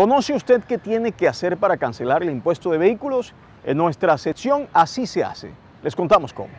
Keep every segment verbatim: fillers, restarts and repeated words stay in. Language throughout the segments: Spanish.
¿Conoce usted qué tiene que hacer para cancelar el impuesto de vehículos? En nuestra sección Así se hace. Les contamos cómo.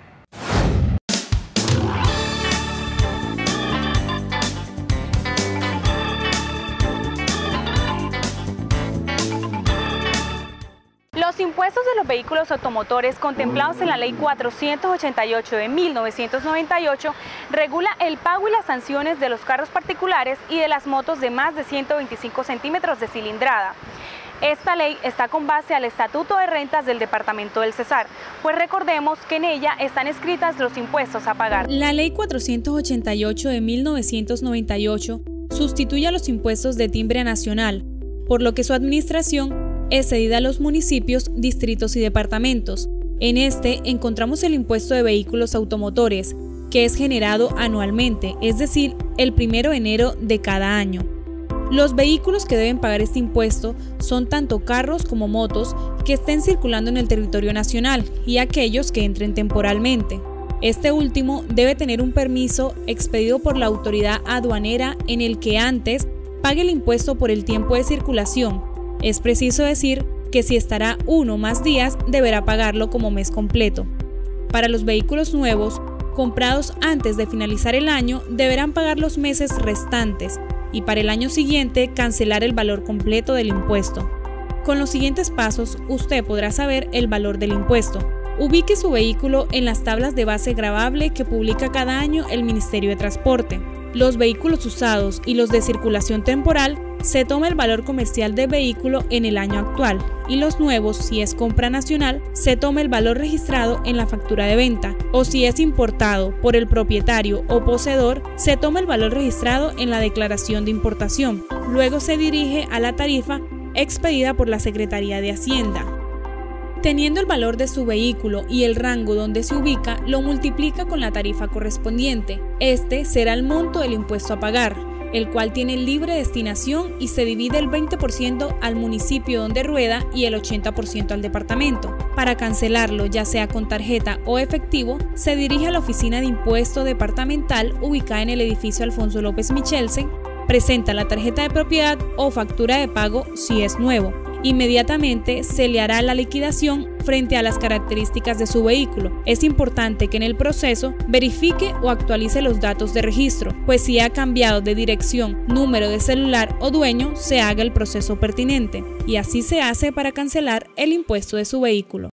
Los impuestos de los vehículos automotores contemplados en la Ley cuatrocientos ochenta y ocho de mil novecientos noventa y ocho regula el pago y las sanciones de los carros particulares y de las motos de más de ciento veinticinco centímetros de cilindrada. Esta ley está con base al Estatuto de Rentas del Departamento del Cesar, pues recordemos que en ella están escritas los impuestos a pagar. La Ley cuatrocientos ochenta y ocho de mil novecientos noventa y ocho sustituye a los impuestos de timbre nacional, por lo que su administración es cedida a los municipios, distritos y departamentos. En este encontramos el impuesto de vehículos automotores, que es generado anualmente, es decir, el primero de enero de cada año. Los vehículos que deben pagar este impuesto son tanto carros como motos que estén circulando en el territorio nacional y aquellos que entren temporalmente. Este último debe tener un permiso expedido por la autoridad aduanera en el que antes pague el impuesto por el tiempo de circulación. Es preciso decir que si estará uno o más días, deberá pagarlo como mes completo. Para los vehículos nuevos, comprados antes de finalizar el año, deberán pagar los meses restantes y para el año siguiente cancelar el valor completo del impuesto. Con los siguientes pasos, usted podrá saber el valor del impuesto. Ubique su vehículo en las tablas de base gravable que publica cada año el Ministerio de Transporte. Los vehículos usados y los de circulación temporal se toma el valor comercial del vehículo en el año actual y los nuevos, si es compra nacional, se toma el valor registrado en la factura de venta o si es importado por el propietario o poseedor, se toma el valor registrado en la declaración de importación. Luego se dirige a la tarifa expedida por la Secretaría de Hacienda. Teniendo el valor de su vehículo y el rango donde se ubica, lo multiplica con la tarifa correspondiente. Este será el monto del impuesto a pagar, el cual tiene libre destinación y se divide el veinte por ciento al municipio donde rueda y el ochenta por ciento al departamento. Para cancelarlo, ya sea con tarjeta o efectivo, se dirige a la oficina de impuesto departamental ubicada en el edificio Alfonso López Michelsen, presenta la tarjeta de propiedad o factura de pago si es nuevo. Inmediatamente se le hará la liquidación frente a las características de su vehículo. Es importante que en el proceso verifique o actualice los datos de registro, pues si ha cambiado de dirección, número de celular o dueño, se haga el proceso pertinente. Y así se hace para cancelar el impuesto de su vehículo.